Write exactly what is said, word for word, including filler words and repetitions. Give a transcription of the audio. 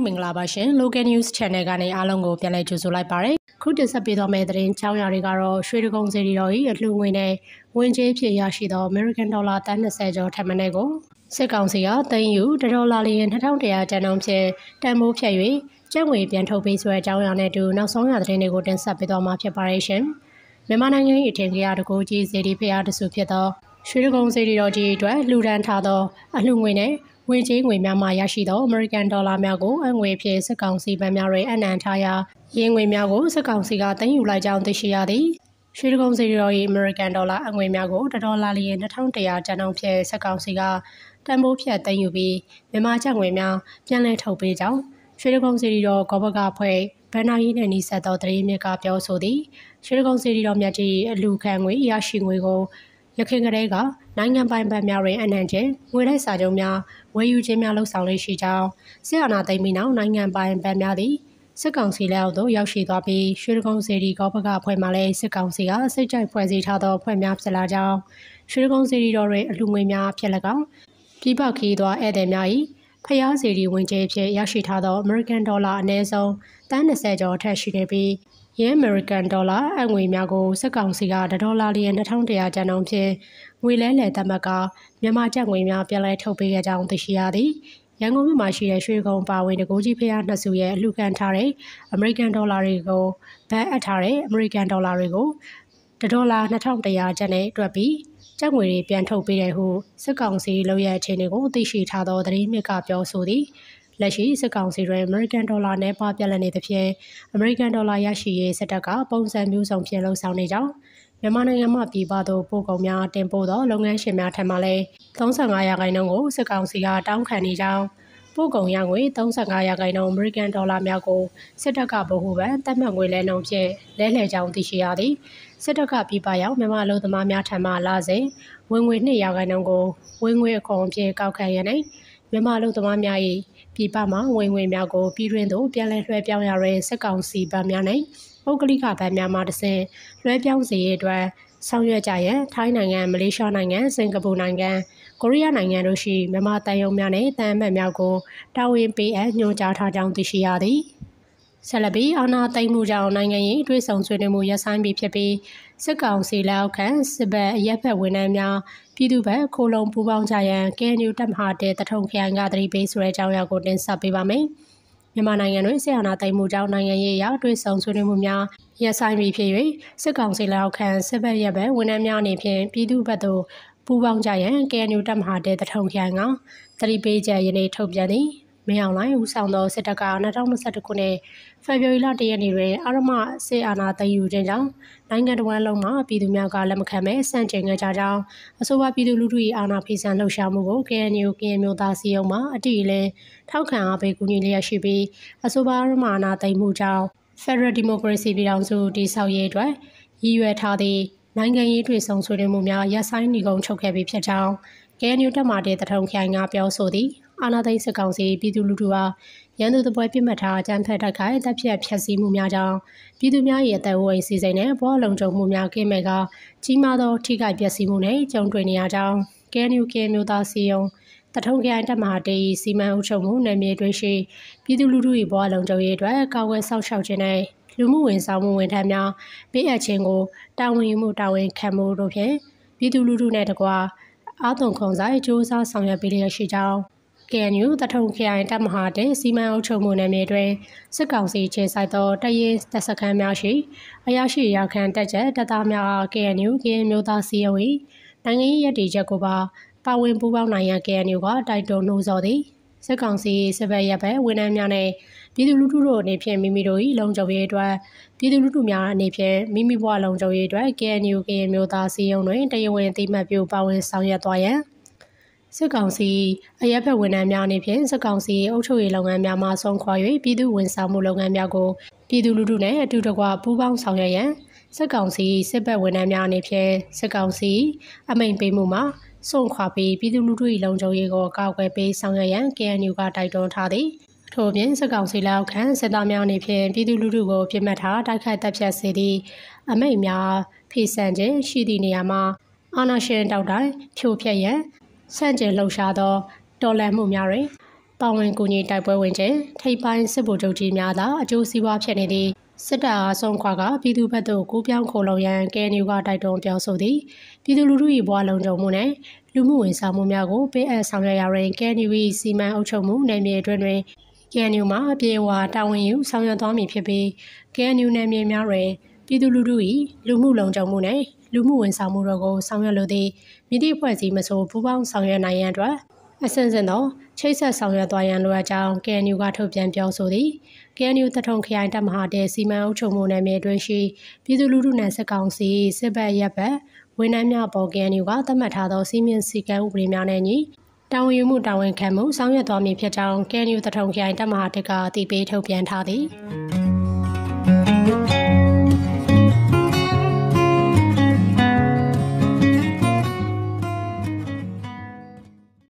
မင်္ဂလာပါရှင် Local News Channel ကနေအားလုံးကိုပြန်လည်ကြိုဆိုလိုက်ပါရစေ။ခုတင်ဆက်ပေးသွားမယ့်သတင်းချောင်းရာတွေကတော့ရွှေတကုံစေတီတော်၏အလှူငွေနဲ့ဝင်ကြေးဖြစ်ရရှိသော American Dollar တန်း၂၀ကျော်ထပ်မံတဲ့ကိုစစ်ကောင်စီကသိန်းယူဒေါ်လာလျင်၂၁၀၀ကျပ်နှုန်းဖြင့်တန်ဖိုးဖြတ်၍ကျပ်ငွေပြန်ထုတ်ပေးဆိုတဲ့အကြောင်းအရာနဲ့အတူနောက်ဆုံးရသတင်းတွေကိုတင်ဆက်ပေးသွားမှာဖြစ်ပါရရှင်။မြန်မာနိုင်ငံ၏အထင်ကြီးတကူကြီးစေတီဖျားတဆူဖြစ်သောရွှေတကုံစေတီတော်ကြီးအတွက်လှူဒန်းထားသောအလှူငွေနဲ့ဝင်ကြေးငွေများမှရရှိသော American Dollar များကိုအငွေဖြင့်စစ်ကောင်စီဗန်များတွင်အနံထားရာရင်းငွေများကိုစစ်ကောင်စီကသိမ်းယူလိုက်ကြောင်းသိရှိရသည်။ရွှေတကုံစေတီတော်၏ American Dollar အငွေများကိုဒေါ်လာလျင်၂၁၀၀ကျပ်နှုန်းဖြင့်စစ်ကောင်စီကတန်ဖိုးဖြတ်သိမ်းယူပြီးမြန်မာကျပ်ငွေများပြန်လည်ထုတ်ပေးကြောင်းရွှေတကုံစေတီတော်ဂောဘကဖွဲ့ဗန်နာယီနှင့်နီးစပ်သောတရေမြစ်ကပြောဆိုသည်။ရွှေတကုံစေတီတော်မြတ်ကြီးအလူခံငွေရရှိငွေကိုရခိုင်ကလေးကနိုင်ငံပိုင်ဘဏ်များတွင်အနှံခြင်းငွေလိုက်စာချုပ်များဝယ်ယူခြင်းများလှုပ်ဆောင်လေးရှိကြောင်းစစ်အာဏာသိမ်းပြီးနောက်နိုင်ငံပိုင်ဘဏ်များသည်စစ်ကောင်စီလက်အောက်သို့ရောက်ရှိသွားပြီးရွှေတကုံစေတီကောပကအဖွဲ့မှလည်းစစ်ကောင်စီကစိတ်ကြိုက်ဖွဲ့စည်းထားသောအဖွဲ့များဖြစ်လာကြောင်းရွှေတကုံစေတီတော်တွင်အလှူငွေများဖြစ်၎င်းပြည်ပခီးသွားဧည့်သည်များ၏ဖျားစေတီဝင်ကြေးဖြင့်ရရှိထားသော American Dollar အနည်းဆုံးတန်း၂၀ကျော်ထက်ရှိနေပြီးရင်း American Dollar အငွေများကိုစစ်ကောင်စီကဒေါ်လာလျင်၂၁၀၀ကျပ်နှုန်းဖြင့်ငွေလဲလှယ်သတ်မှတ်ကမြန်မာကျပ်ငွေများပြန်လည်ထုတ်ပေးခဲ့ကြောင်းသိရှိရသည်။ရန်ကုန်မြို့မှာရှိတဲ့ရွှေကုံပါဝင်တကူကြီးဖျားနှစ်စုရဲ့အလှူခံထားတဲ့ American Dollar တွေကိုဗန်အပ်ထားတဲ့ American Dollar တွေကိုဒေါ်လာ၂၁၀၀ကျပ်နဲ့တွက်ပြီးကျပ်ငွေတွေပြန်ထုတ်ပေးတယ်ဟုစစ်ကောင်စီလုပ်ရအခြေအနေကိုသိရှိထားသောသတင်းမြစ်ကပြောဆိုသည်။လက်ရှိစစ်ကောင်စီတွင် American Dollar နဲ့ပါပြက်လက်နေသဖြင့် American Dollar ရရှိရေးစစ်တပ်ကပုံစံမျိုးစုံဖြင့်လှုံ့ဆော်နေကြောင်းမြန်မာနိုင်ငံမှာပြည်ပသို့ပို့ကုန်များတင်ပို့သောလုပ်ငန်းရှင်များထံမှလည်း၃၅ရာခိုင်နှုန်းကိုစစ်ကောင်စီကတောင်းခံနေကြောင်းပို့ကုန်ရငွေ၃၅ရာခိုင်နှုန်း American Dollar များကိုစစ်တပ်ကဗဟိုဘဏ်သတ်မှတ်ငွေလဲနှုန်းဖြင့်လဲလှယ်ကြောင်းသိရှိရသည်စစ်တပ်ကပြည်ပရောက်မြန်မာလူသမားများထံမှလာစဉ်ဝင်ငွေ၂ရာခိုင်နှုန်းကိုဝင်ငွေအခွန်အဖြစ်ကောက်ခံရနေမြန်မာလူသမားများ၏ပြည်ပမှဝင်ငွေများကိုပြည်တွင်းသို့ပြန်လည်လွှဲပြောင်းရတဲ့စစ်ကောင်စီဗန်များနဲ့ပုဂ္ဂလိကဗန်များမှတဆင့်လွှဲပြောင်းစေရတဲ့အတွက်ဆောင်ရွက်ကြရန်ထိုင်းနိုင်ငံမလေးရှားနိုင်ငံစင်ကာပူနိုင်ငံကိုရီးယားနိုင်ငံတို့ရှိမြန်မာတန်ယုံများနဲ့တန်အမတ်များကိုတာဝန်ပေးအပ်ညွှန်ကြားထားကြောင်းသိရှိရသည်ဆက်လက်ပြီးအာဏာသိမ်းမှုကြောင့်နိုင်ငံရေးတွဲဆောင်ဆွေးနွေးမှုရပ်ဆိုင်းပြီးဖြစ်ပြီးစစ်ကောင်စီလက်အောက်ခံစစ်ဘက်အရက်ဘက်ဝန်ထမ်းများပြည်သူ့ဘက်ခိုလုံပူးပေါင်းကြရန် ကေအန်ယူ တပ်မဟာတဲ့တထုံခရိုင်ကသတိပေးဆိုတဲ့အကြောင်းအရာကိုတင်ဆက်ပေးပါမယ်။မြန်မာနိုင်ငံတွင်စစ်အာဏာသိမ်းမှုကြောင့်နိုင်ငံရေးအရတွဲဆောင်ဆွေးနွေးမှုများရပ်ဆိုင်းပြီးဖြစ်၍စစ်ကောင်စီလက်အောက်ခံစစ်ဘက်ရက်ဘက်ဝန်ထမ်းများအနေဖြင့်ပြည်သူ့ဘက်သို့ပူးပေါင်းကြရန် ကေအန်ယူ တပ်မဟာတဲ့တထုံခရိုင်ကသတိပေးချက်ယနေ့ထုတ်ပြန်သည်။မင်းအောင်လှိုင်ဦးဆောင်သောစစ်တပ်က၂၀၂၁ခုနှစ်ဖေဖော်ဝါရီလတရက်နေ့တွင်အာရမစစ်အာဏာသိမ်းယူခြင်းကြောင့်နိုင်ငံတော်ဝန်လုံးမှပြည်သူများကလက်မခံဘဲစန့်ကျင်ခဲ့ကြကြောင်းအဆိုပါပြည်သူလူထု၏အာဏာဖီဆန်လှုပ်ရှားမှုကို ကေအန်ယူ ကရင်မျိုးသားစည်းရုံးမှအတိအလင်းထောက်ခံအားပေးကူညီလျက်ရှိပြီးအဆိုပါအာရမအာဏာသိမ်းမှုကြောင့် Federal Democracy ပြည်ထောင်စုတည်ဆောက်ရေးအတွက်ရည်ရွယ်ထားသည့်နိုင်ငံရေးထွေဆုံဆွေးနွေးမှုများရပ်ဆိုင်းနေကုန်ချုပ်ခဲ့ပြီးဖြစ်ကြောင်း ကေအန်ယူ တပ်မတဲ့တထုံခရိုင်ကပြောဆိုသည်အာဏာသိမ်းစစ်ကောင်စီပြည်သူလူထုအားရန်သူတပွဲပြစ်မှတ်ထားအကြမ်းဖက်တိုက်ခိုက်တပ်ဖြတ်ဖျက်ဆီးမှုများကြောင့်ပြည်သူများရဲ့အသက်အိုးအိမ်စီစဉ်နဲ့ဘောလုံးကြုံမှုများကင်းမဲ့ကကြီးမားသောထိခိုက်ပျက်စီးမှုနဲ့ကြုံတွေ့နေရကြောင်း ကေအန်ယူ ကေမျိုးသားစီယုံတထုံခရိုင်တပ်မဟာတေးစီမံအုပ်ချုပ်မှုနယ်မြေတွင်ရှိပြည်သူလူထု၏ဘောလုံးကြုံရေးအတွက်ကာကွယ်စောင့်ရှောက်ခြင်းနဲ့လူမှုဝန်ဆောင်မှုဝန်ထမ်းများပေးအပ်ခြင်းကိုတာဝန်ယူမှုတာဝန်ခံမှုတို့ဖြင့်ပြည်သူလူထုနဲ့တကွာအာသွန်ခွန်ဆိုင်စ조사ဆောင်ရွက်ပေးလျက်ရှိကြောင်းကေအန်ယူတထုံခရိုင်တပ်မဟာတဲ့စီမံအုပ်ချုပ်မှုနယ်မြေတွင်စစ်ကောင်စီခြေဆိုင်သောတရင်တပ်စခန်းများရှိအရာရှိရာခံတပ်ချက်တပ်သားများအား ကေအန်ယူ ကရင်မျိုးသားစီယုံ၏နိုင်ငံရေးရည်တည်ချက်ကိုပါပါဝင်ပူးပေါင်းနိုင်ရန် ကေအန်ယူ ကတိုက်တွန်းနှိုးဆော်သည်စစ်ကောင်စီစစ်ဘက်ရပ်ဘက်ဝန်ထမ်းများနဲ့ပြည်သူလူထုတို့အနေဖြင့်မိမိတို့၏လုံခြုံရေးအတွက်ပြည်သူလူထုများအနေဖြင့်မိမိဘဝလုံခြုံရေးအတွက် ကေအန်ယူ ကရင်မျိုးသားစီယုံတွင်တရားဝင်အသိမှတ်ပြုပါဝင်ဆောင်ရွက်သွားရန်စစ်ကောင်စီအရက်ဘက်ဝန်ထမ်းများအနေဖြင့်စစ်ကောင်စီအုပ်ချုပ်ရေးလုပ်ငန်းများမှဆုံးခွာ၍ပြည်သူဝန်ဆောင်မှုလုပ်ငန်းများကိုပြည်သူလူထုနဲ့အတူတကွပူးပေါင်းဆောင်ရွက်ရန်စစ်ကောင်စီစစ်ဘက်ဝန်ထမ်းများအနေဖြင့်စစ်ကောင်စီအမိန့်ပေးမှုမှာဆုံးခွာပြီးပြည်သူလူထု၏လုံခြုံရေးကိုကာကွယ်ပေးဆောင်ရွက်ရန် ကေအန်ယူ ကတိုက်တွန်းထားသည်ထို့အပြင်စစ်ကောင်စီလက်အောက်ခံစစ်သားများအနေဖြင့်ပြည်သူလူထုကိုပြစ်မှတ်ထားတိုက်ခိုက်တပ်ဖြတ်စေသည့်အမိန့်များဖေဆန်ခြင်းရှိသည့်နေရာမှာအာဏာရှင်တောက်တိုင်ဖြိုဖျက်ရန်ဆန့်ကျင်လှုပ်ရှားသောတော်လှန်မှုများတွင်ပါဝင်ကူညီတိုက်ပွဲဝင်ခြင်းထိပ်ပိုင်းစစ်ဗိုလ်ချုပ်ကြီးများသာအကျိုးစီးပွားဖြစ်နေသည့်စစ်တပ်အားဆုံးခွာကပြည်သူဘက်သို့ကူးပြောင်းခိုလုံရန် ကေအန်ယူ ကတိုက်တွန်းပြောဆိုသည်ပြည်သူလူထု၏ဘဝလုံခြုံမှုနှင့်လူမှုဝန်ဆောင်မှုများကိုပေးအပ်ဆောင်ရွက်ရာတွင် ကေအန်ယူ ၏စီမံအုပ်ချုပ်မှုနယ်မြေအတွင်းတွင် ကေအန်ယူ မှအပြည့်အဝတာဝန်ယူဆောင်ရွက်သွားမည်ဖြစ်ပြီး ကေအန်ယူ နယ်မြေများတွင်ပြည်သူလူထု၏လူမှုလုံခြုံမှုနှင့်လူမှုဝန်ဆောင်မှုတို့ကိုဆောင်ရွက်လိုသည့်မြစ်သည့်အဖွဲ့အစည်းမဆိုပူးပေါင်းဆောင်ရွက်နိုင်ရန်အတွက်အစဉ်စဉ်သောချိတ်ဆက်ဆောင်ရွက်သွားရန်လိုအပ်ကြောင်း ကေအန်ယူ ကထုတ်ပြန်ပြောဆိုသည် ကေအန်ယူ သထုံခရိုင်တပ်မဟာတဲ့စီမံအုပ်ချုပ်မှုနယ်မြေအတွင်းရှိပြည်သူလူထုနှင့်စစ်ကောင်စီစစ်ဘက်ရပ်ဘက်ဝန်ထမ်းများပေါ် ကေအန်ယူ ကသတ်မှတ်ထားသောစီမင်းစည်းကမ်းဥပဒေများနှင့်အညီတာဝန်ယူမှုတာဝန်ခံမှုဆောင်ရွက်သွားမည်ဖြစ်ကြောင်း ကေအန်ယူ သထုံခရိုင်တပ်မဟာတစ်ကအသိပေးထုတ်ပြန်ထားသည်